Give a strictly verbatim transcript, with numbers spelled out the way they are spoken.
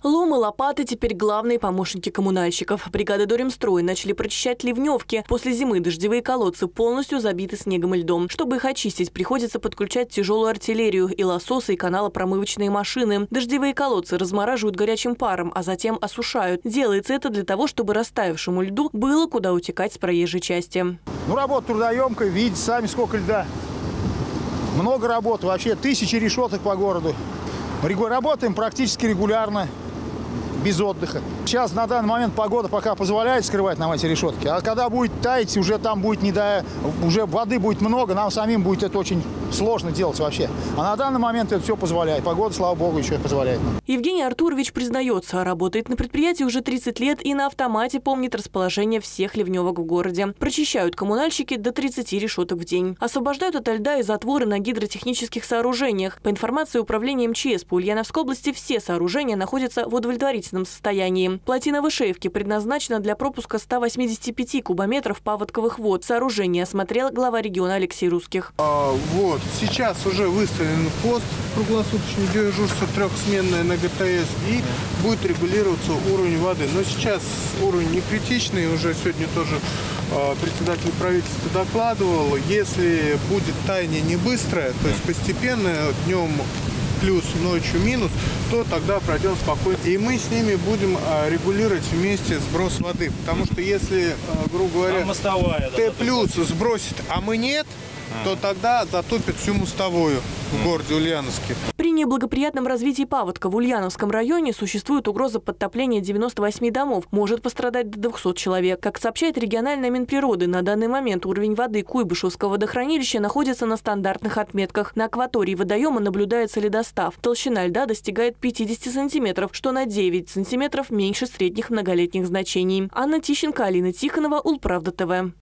Ломы, лопаты теперь главные помощники коммунальщиков. Бригады Доремстрой начали прочищать ливневки. После зимы дождевые колодцы полностью забиты снегом и льдом. Чтобы их очистить, приходится подключать тяжелую артиллерию и лососы, и каналопромывочные машины. Дождевые колодцы размораживают горячим паром, а затем осушают. Делается это для того, чтобы растаявшему льду было куда утекать с проезжей части. Ну, работа трудоемкая, видите сами, сколько льда. Много работы, вообще тысячи решеток по городу. Работаем практически регулярно, без отдыха. Сейчас на данный момент погода пока позволяет скрывать нам эти решетки. А когда будет таять, уже там будет не до... уже воды будет много, нам самим будет это очень сложно делать вообще. А на данный момент это все позволяет. Погода, слава богу, еще позволяет нам. Евгений Артурович признается, работает на предприятии уже тридцать лет и на автомате помнит расположение всех ливневок в городе. Прочищают коммунальщики до тридцати решеток в день. Освобождают от льда и затворы на гидротехнических сооружениях. По информации Управления МЧС по Ульяновской области, все сооружения находятся в удовлетворительном состоянии. Плотина Вышеевки предназначена для пропуска ста восьмидесяти пяти кубометров паводковых вод. Сооружение осмотрел глава региона Алексей Русских. А, вот, сейчас уже выставлен пост круглосуточное дежурство трехсменное на ГТС и будет регулироваться уровень воды. Но сейчас уровень не критичный, уже сегодня тоже э, председатель правительства докладывал. Если будет таяние не быстрое, то есть постепенно, днем плюс, ночью минус, то тогда продел спокойно. И мы с ними будем а, регулировать вместе сброс воды. Потому что если, а, грубо говоря, Т плюс сбросит, а мы нет, то тогда затопит всю мостовую в городе Ульяновске. При неблагоприятном развитии паводка в Ульяновском районе существует угроза подтопления девяноста восьми домов. Может пострадать до двухсот человек. Как сообщает региональная Минприроды, на данный момент уровень воды Куйбышевского водохранилища находится на стандартных отметках. На акватории водоема наблюдается ледостав. Толщина льда достигает пятидесяти сантиметров, что на девять сантиметров меньше средних многолетних значений. Анна Тищенко, Алина Тихонова, Улправда ТВ.